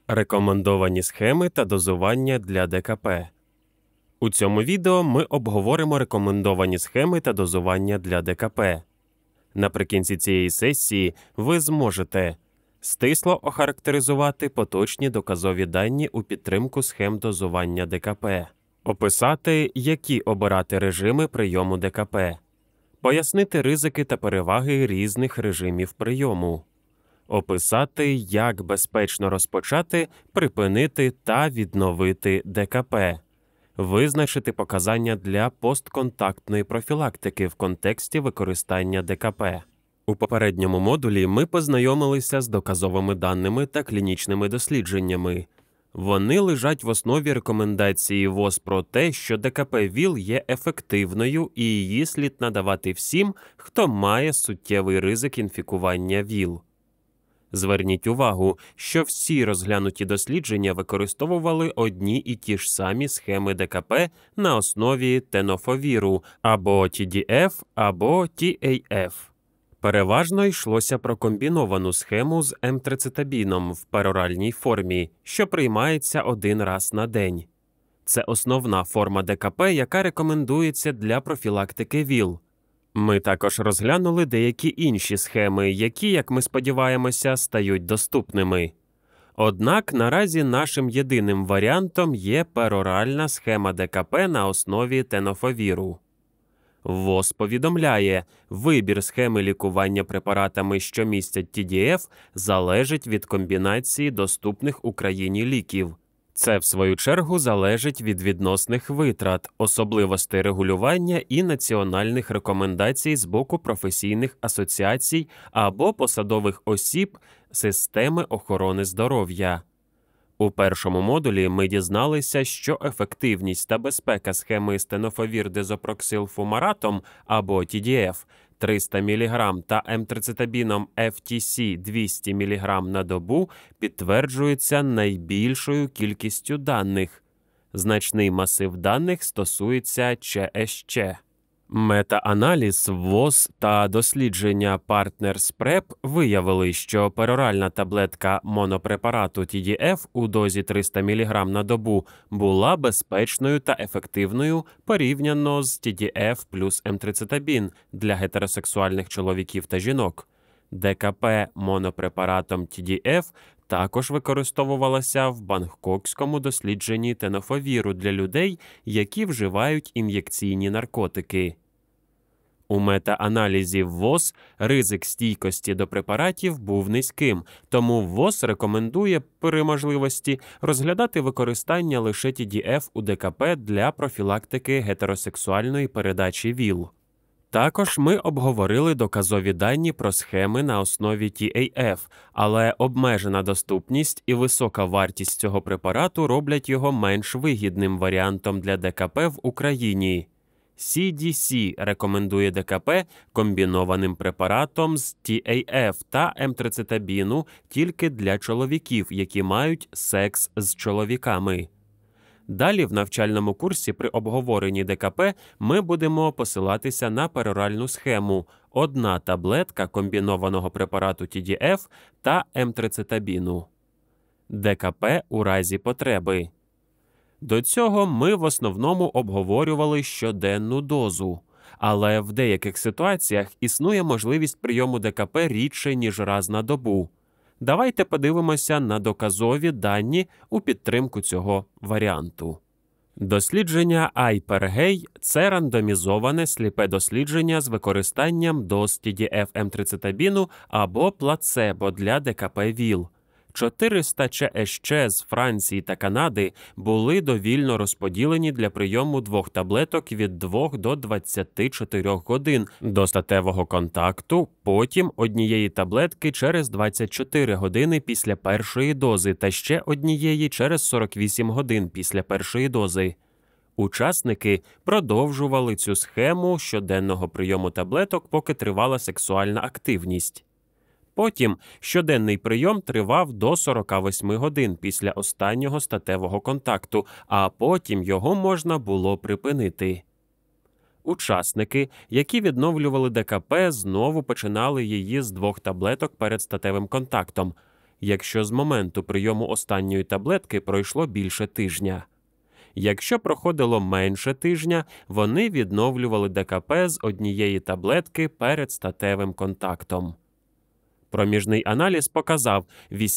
Рекомендовані схеми та дозування для ДКП. У цьому відео ми обговоримо рекомендовані схеми та дозування для ДКП. Наприкінці цієї сесії ви зможете стисло охарактеризувати поточні доказові дані у підтримку схем дозування ДКП, описати, які обирати режими прийому ДКП, пояснити ризики та переваги різних режимів прийому, описати, як безпечно розпочати, припинити та відновити ДКП, визначити показання для постконтактної профілактики в контексті використання ДКП. У попередньому модулі ми познайомилися з доказовими даними та клінічними дослідженнями. Вони лежать в основі рекомендації ВОЗ про те, що ДКП-ВІЛ є ефективною і її слід надавати всім, хто має суттєвий ризик інфікування ВІЛ. Зверніть увагу, що всі розглянуті дослідження використовували одні і ті ж самі схеми ДКП на основі тенофовіру або TDF, або TAF. Переважно йшлося про комбіновану схему з емтрицетабіном в пероральній формі, що приймається один раз на день. Це основна форма ДКП, яка рекомендується для профілактики ВІЛ. Ми також розглянули деякі інші схеми, які, як ми сподіваємося, стають доступними. Однак наразі нашим єдиним варіантом є пероральна схема ДКП на основі тенофовіру. ВОЗ повідомляє, вибір схеми лікування препаратами, що містять TDF, залежить від комбінації доступних Україні ліків. Це, в свою чергу, залежить від відносних витрат, особливостей регулювання і національних рекомендацій з боку професійних асоціацій або посадових осіб системи охорони здоров'я. У першому модулі ми дізналися, що ефективність та безпека схеми з тенофовір-дезопроксилфумаратом або TDF 300 мг та емтрицетабіном FTC 200 мг на добу підтверджується найбільшою кількістю даних. Значний масив даних стосується ЧСЧ. Мета-аналіз ВОЗ та дослідження Partners PrEP виявили, що пероральна таблетка монопрепарату TDF у дозі 300 мг на добу була безпечною та ефективною порівняно з TDF плюс емтрицетабін для гетеросексуальних чоловіків та жінок. ДКП монопрепаратом TDF також використовувалася в бангкокському дослідженні тенофовіру для людей, які вживають ін'єкційні наркотики. У мета-аналізі ВОЗ ризик стійкості до препаратів був низьким, тому ВОЗ рекомендує при можливості розглядати використання лише TDF у ДКП для профілактики гетеросексуальної передачі ВІЛ. Також ми обговорили доказові дані про схеми на основі TAF, але обмежена доступність і висока вартість цього препарату роблять його менш вигідним варіантом для ДКП в Україні. CDC рекомендує ДКП комбінованим препаратом з TAF та емтрицетабіну тільки для чоловіків, які мають секс з чоловіками. Далі в навчальному курсі при обговоренні ДКП ми будемо посилатися на пероральну схему – одна таблетка комбінованого препарату TDF та емтрицетабіну. ДКП у разі потреби. До цього ми в основному обговорювали щоденну дозу, але в деяких ситуаціях існує можливість прийому ДКП рідше, ніж раз на добу. Давайте подивимося на доказові дані у підтримку цього варіанту. Дослідження IPERGAY – це рандомізоване сліпе дослідження з використанням доз TDF-емтрицетабіну або плацебо для ДКП-ВІЛ. 400 ЧСЧ з Франції та Канади були довільно розподілені для прийому двох таблеток від 2 до 24 годин до статевого контакту, потім однієї таблетки через 24 години після першої дози та ще однієї через 48 годин після першої дози. Учасники продовжували цю схему щоденного прийому таблеток, поки тривала сексуальна активність. Потім щоденний прийом тривав до 48 годин після останнього статевого контакту, а потім його можна було припинити. Учасники, які відновлювали ДКП, знову починали її з 2 таблеток перед статевим контактом. якщо з моменту прийому останньої таблетки пройшло більше тижня. Якщо проходило менше тижня, вони відновлювали ДКП з однієї таблетки перед статевим контактом. Проміжний аналіз показав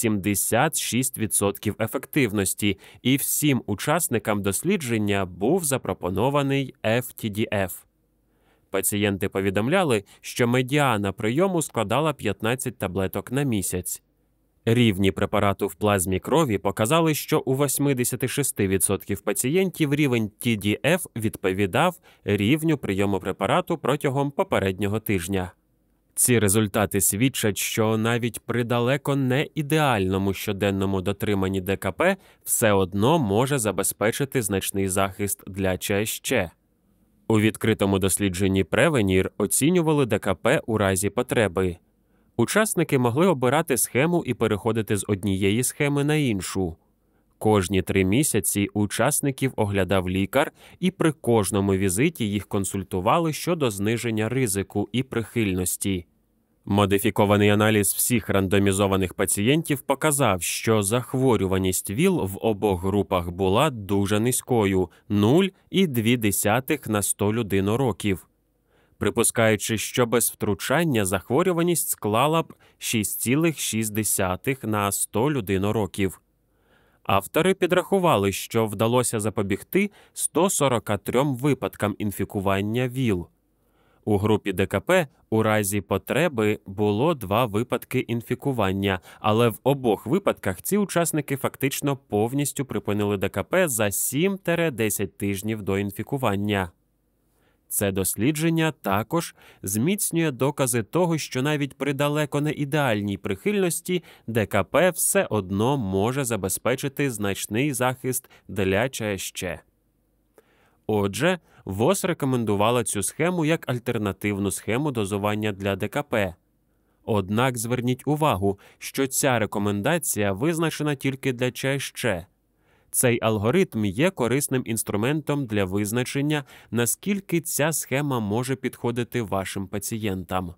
86% ефективності, і всім учасникам дослідження був запропонований FTDF. Пацієнти повідомляли, що медіана прийому складала 15 таблеток на місяць. Рівні препарату в плазмі крові показали, що у 86% пацієнтів рівень TDF відповідав рівню прийому препарату протягом попереднього тижня. Ці результати свідчать, що навіть при далеко не ідеальному щоденному дотриманні ДКП все одно може забезпечити значний захист для ЧСЧ. У відкритому дослідженні Prevenir оцінювали ДКП у разі потреби. Учасники могли обирати схему і переходити з однієї схеми на іншу. Кожні 3 місяці учасників оглядав лікар, і при кожному візиті їх консультували щодо зниження ризику і прихильності. Модифікований аналіз всіх рандомізованих пацієнтів показав, що захворюваність ВІЛ в обох групах була дуже низькою – 0,2 на 100 людинороків. Припускаючи, що без втручання захворюваність склала б 6,6 на 100 людинороків. Автори підрахували, що вдалося запобігти 143 випадкам інфікування ВІЛ. У групі ДКП у разі потреби було 2 випадки інфікування, але в обох випадках ці учасники фактично повністю припинили ДКП за 7-10 тижнів до інфікування. Це дослідження також зміцнює докази того, що навіть при далеко не ідеальній прихильності ДКП все одно може забезпечити значний захист для ЧСЧ. Отже, ВОЗ рекомендувала цю схему як альтернативну схему дозування для ДКП. Однак зверніть увагу, що ця рекомендація визначена тільки для ЧСЧ. Цей алгоритм є корисним інструментом для визначення, наскільки ця схема може підходити вашим пацієнтам.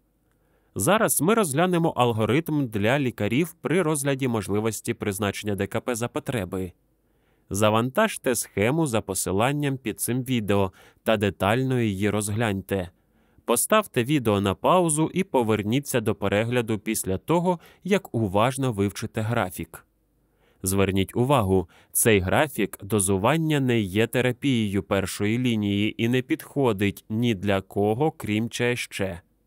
Зараз ми розглянемо алгоритм для лікарів при розгляді можливості призначення ДКП за потреби. Завантажте схему за посиланням під цим відео та детально її розгляньте. Поставте відео на паузу і поверніться до перегляду після того, як уважно вивчите графік. Зверніть увагу, цей графік дозування не є терапією першої лінії і не підходить ні для кого, крім ЧСЧ.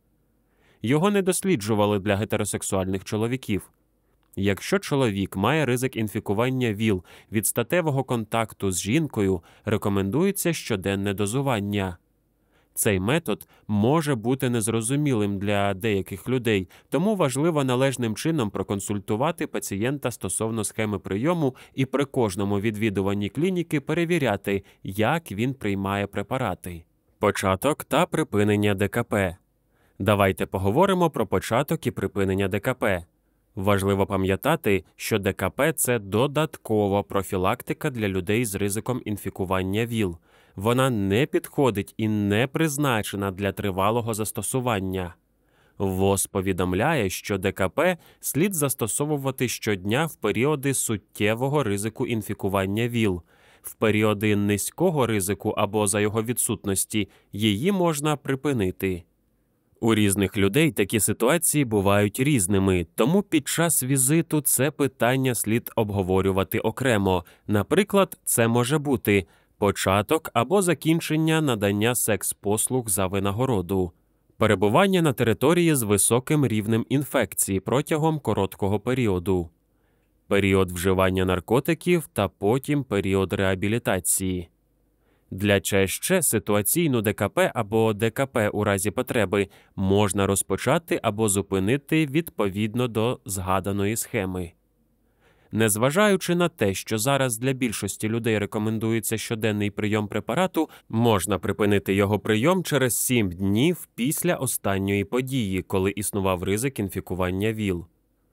Його не досліджували для гетеросексуальних чоловіків. Якщо чоловік має ризик інфікування ВІЛ від статевого контакту з жінкою, рекомендується щоденне дозування. Цей метод може бути незрозумілим для деяких людей, тому важливо належним чином проконсультувати пацієнта стосовно схеми прийому і при кожному відвідуванні клініки перевіряти, як він приймає препарати. Початок та припинення ДКП. Давайте поговоримо про початок і припинення ДКП. Важливо пам'ятати, що ДКП – це додаткова профілактика для людей з ризиком інфікування ВІЛ. Вона не підходить і не призначена для тривалого застосування. ВОЗ повідомляє, що ДКП слід застосовувати щодня в періоди суттєвого ризику інфікування ВІЛ. В періоди низького ризику або за його відсутності її можна припинити. У різних людей такі ситуації бувають різними, тому під час візиту це питання слід обговорювати окремо. Наприклад, це може бути початок або закінчення надання секс-послуг за винагороду, перебування на території з високим рівнем інфекції протягом короткого періоду, період вживання наркотиків та потім період реабілітації. Для ЧСЧ ситуаційну ДКП або ДКП у разі потреби можна розпочати або зупинити відповідно до згаданої схеми. Незважаючи на те, що зараз для більшості людей рекомендується щоденний прийом препарату, можна припинити його прийом через 7 днів після останньої події, коли існував ризик інфікування ВІЛ.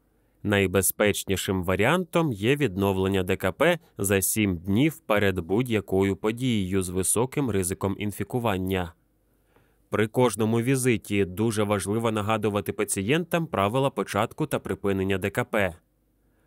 Найбезпечнішим варіантом є відновлення ДКП за 7 днів перед будь-якою подією з високим ризиком інфікування. При кожному візиті дуже важливо нагадувати пацієнтам правила початку та припинення ДКП.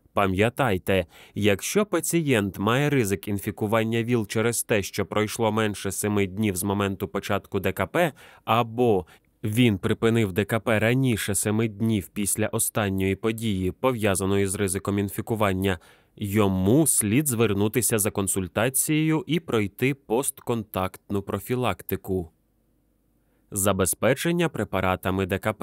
Пам'ятайте, якщо пацієнт має ризик інфікування ВІЛ через те, що пройшло менше 7 днів з моменту початку ДКП, або він припинив ДКП раніше 7 днів після останньої події, пов'язаної з ризиком інфікування, йому слід звернутися за консультацією і пройти постконтактну профілактику. Забезпечення препаратами ДКП.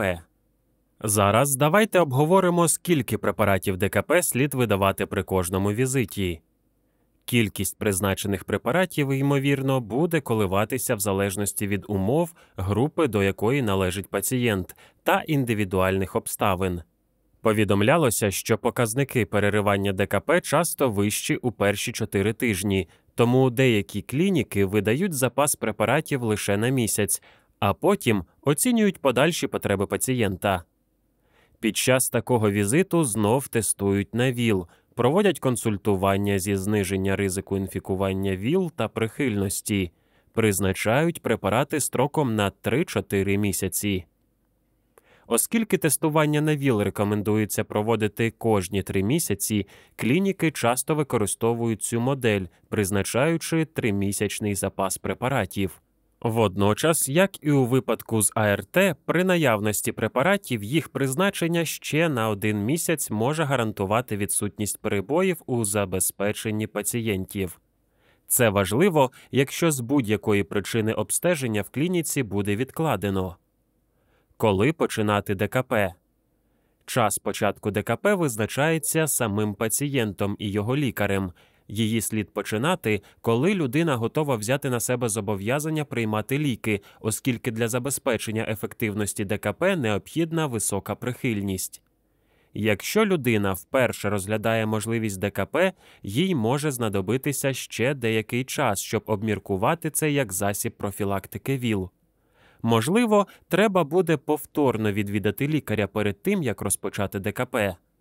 Зараз давайте обговоримо, скільки препаратів ДКП слід видавати при кожному візиті. Кількість призначених препаратів, ймовірно, буде коливатися в залежності від умов, групи, до якої належить пацієнт, та індивідуальних обставин. Повідомлялося, що показники переривання ДКП часто вищі у перші 4 тижні, тому деякі клініки видають запас препаратів лише на місяць, а потім оцінюють подальші потреби пацієнта. Під час такого візиту знов тестують на ВІЛ, проводять консультування зі зниження ризику інфікування ВІЛ та прихильності, призначають препарати строком на 3-4 місяці. Оскільки тестування на ВІЛ рекомендується проводити кожні 3 місяці, клініки часто використовують цю модель, призначаючи 3-місячний запас препаратів. Водночас, як і у випадку з АРТ, при наявності препаратів їх призначення ще на 1 місяць може гарантувати відсутність перебоїв у забезпеченні пацієнтів. Це важливо, якщо з будь-якої причини обстеження в клініці буде відкладено. Коли починати ДКП? Час початку ДКП визначається самим пацієнтом і його лікарем. Її слід починати, коли людина готова взяти на себе зобов'язання приймати ліки, оскільки для забезпечення ефективності ДКП необхідна висока прихильність. Якщо людина вперше розглядає можливість ДКП, їй може знадобитися ще деякий час, щоб обміркувати це як засіб профілактики ВІЛ. Можливо, треба буде повторно відвідати лікаря перед тим, як розпочати ДКП.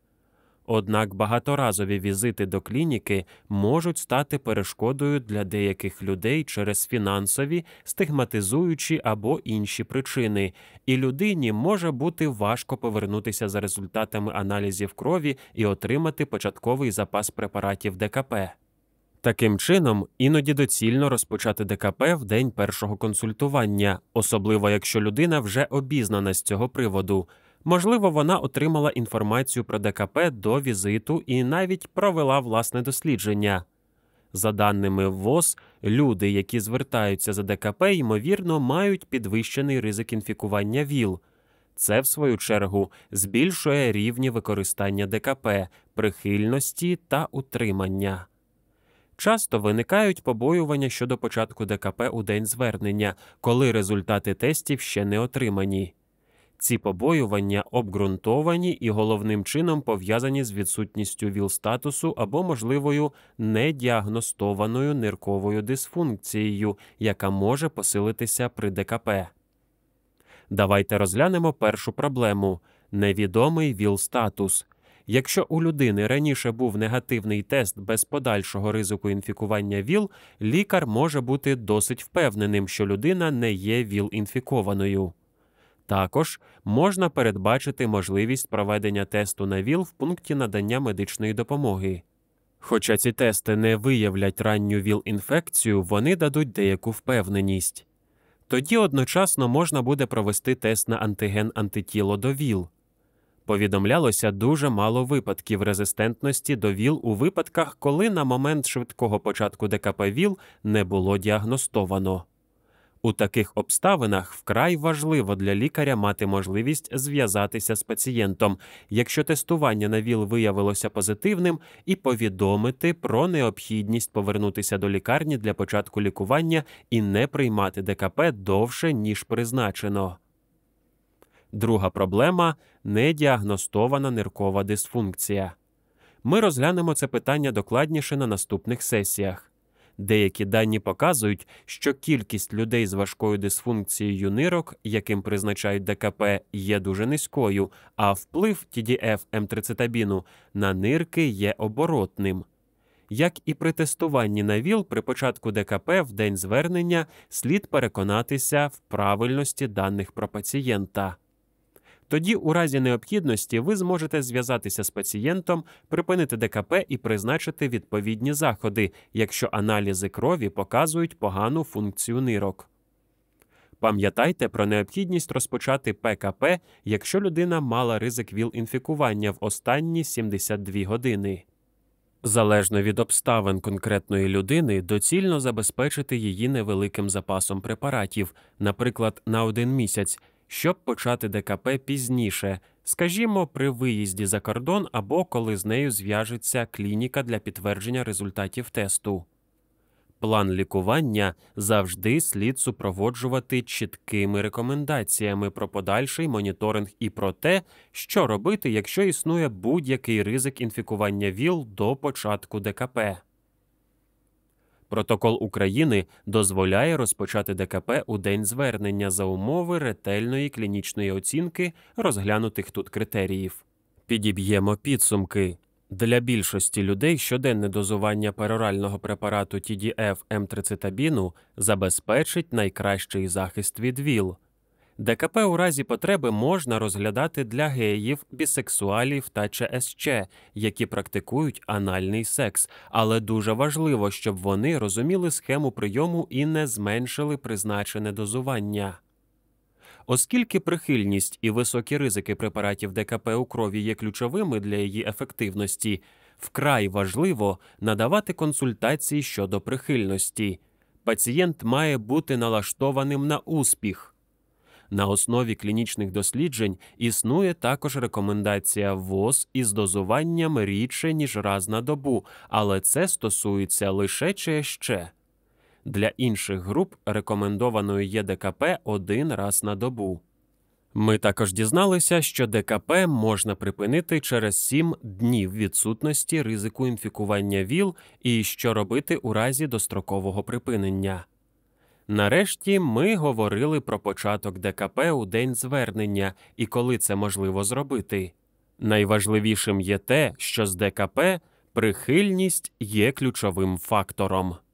Однак багаторазові візити до клініки можуть стати перешкодою для деяких людей через фінансові, стигматизуючі або інші причини, і людині може бути важко повернутися за результатами аналізів крові і отримати початковий запас препаратів ДКП. Таким чином, іноді доцільно розпочати ДКП в день першого консультування, особливо якщо людина вже обізнана з цього приводу. Можливо, вона отримала інформацію про ДКП до візиту і навіть провела власне дослідження. За даними ВОЗ, люди, які звертаються за ДКП, ймовірно, мають підвищений ризик інфікування ВІЛ. Це, в свою чергу, збільшує рівні використання ДКП, прихильності та утримання. Часто виникають побоювання щодо початку ДКП у день звернення, коли результати тестів ще не отримані. Ці побоювання обґрунтовані і головним чином пов'язані з відсутністю ВІЛ-статусу або можливою недіагностованою нирковою дисфункцією, яка може посилитися при ДКП. Давайте розглянемо першу проблему – невідомий ВІЛ-статус. Якщо у людини раніше був негативний тест без подальшого ризику інфікування ВІЛ, лікар може бути досить впевненим, що людина не є ВІЛ-інфікованою. Також можна передбачити можливість проведення тесту на ВІЛ в пункті надання медичної допомоги. Хоча ці тести не виявлять ранню ВІЛ-інфекцію, вони дадуть деяку впевненість. Тоді одночасно можна буде провести тест на антиген-антитіло до ВІЛ. Повідомлялося дуже мало випадків резистентності до ВІЛ у випадках, коли на момент швидкого початку ДКП ВІЛ не було діагностовано. У таких обставинах вкрай важливо для лікаря мати можливість зв'язатися з пацієнтом, якщо тестування на ВІЛ виявилося позитивним, і повідомити про необхідність повернутися до лікарні для початку лікування і не приймати ДКП довше, ніж призначено. Друга проблема – недіагностована ниркова дисфункція. Ми розглянемо це питання докладніше на наступних сесіях. Деякі дані показують, що кількість людей з важкою дисфункцією нирок, яким призначають ДКП, є дуже низькою, а вплив TDF-емтрицетабіну на нирки є оборотним. Як і при тестуванні на ВІЛ, при початку ДКП в день звернення слід переконатися в правильності даних про пацієнта. Тоді у разі необхідності ви зможете зв'язатися з пацієнтом, припинити ДКП і призначити відповідні заходи, якщо аналізи крові показують погану функцію нирок. Пам'ятайте про необхідність розпочати ПКП, якщо людина мала ризик ВІЛ-інфікування в останні 72 години. Залежно від обставин конкретної людини, доцільно забезпечити її невеликим запасом препаратів, наприклад, на 1 місяць, щоб почати ДКП пізніше, скажімо, при виїзді за кордон або коли з нею зв'яжеться клініка для підтвердження результатів тесту. План лікування завжди слід супроводжувати чіткими рекомендаціями про подальший моніторинг і про те, що робити, якщо існує будь-який ризик інфікування ВІЛ до початку ДКП. Протокол України дозволяє розпочати ДКП у день звернення за умови ретельної клінічної оцінки розглянутих тут критеріїв. Підіб'ємо підсумки. Для більшості людей щоденне дозування перорального препарату TDF-емтрицетабіну забезпечить найкращий захист від ВІЛ. ДКП у разі потреби можна розглядати для геїв, бісексуалів та ЧСЧ, які практикують анальний секс, але дуже важливо, щоб вони розуміли схему прийому і не зменшили призначене дозування. Оскільки прихильність і високі ризики препаратів ДКП у крові є ключовими для її ефективності, вкрай важливо надавати консультації щодо прихильності. Пацієнт має бути налаштованим на успіх. На основі клінічних досліджень існує також рекомендація ВОЗ із дозуванням рідше, ніж раз на добу, але це стосується лише ЧСЧ. Для інших груп рекомендованою є ДКП 1 раз на добу. Ми також дізналися, що ДКП можна припинити через 7 днів відсутності ризику інфікування ВІЛ і що робити у разі дострокового припинення. Нарешті ми говорили про початок ДКП у день звернення і коли це можливо зробити. Найважливішим є те, що з ДКП прихильність є ключовим фактором.